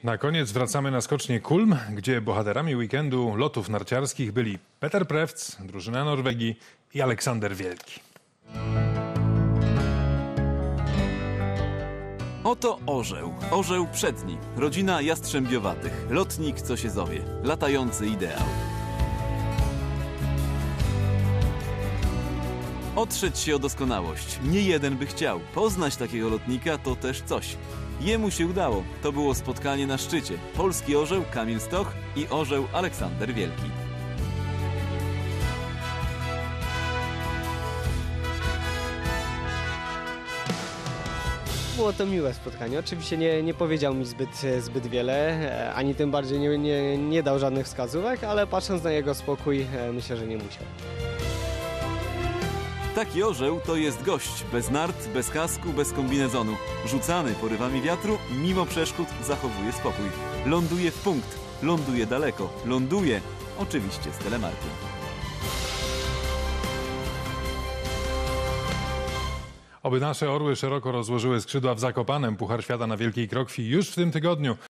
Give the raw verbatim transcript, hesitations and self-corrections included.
Na koniec wracamy na skocznię Kulm, gdzie bohaterami weekendu lotów narciarskich byli Peter Prewc, drużyna Norwegii i Aleksander Wielki. Oto orzeł, orzeł przedni, rodzina jastrzębiowatych, lotnik co się zowie, latający ideał. Otrzeć się o doskonałość, nie jeden by chciał, poznać takiego lotnika to też coś. Jemu się udało, to było spotkanie na szczycie, polski orzeł Kamil Stoch i orzeł Aleksander Wielki. Było to miłe spotkanie. Oczywiście nie, nie powiedział mi zbyt, zbyt wiele, ani tym bardziej nie, nie, nie dał żadnych wskazówek, ale patrząc na jego spokój, myślę, że nie musiał. Taki orzeł to jest gość, bez nart, bez kasku, bez kombinezonu. Rzucany porywami wiatru, mimo przeszkód zachowuje spokój. Ląduje w punkt, ląduje daleko, ląduje oczywiście z telemarkiem. Oby nasze orły szeroko rozłożyły skrzydła w Zakopanem. Puchar Świata na Wielkiej Krokwi już w tym tygodniu.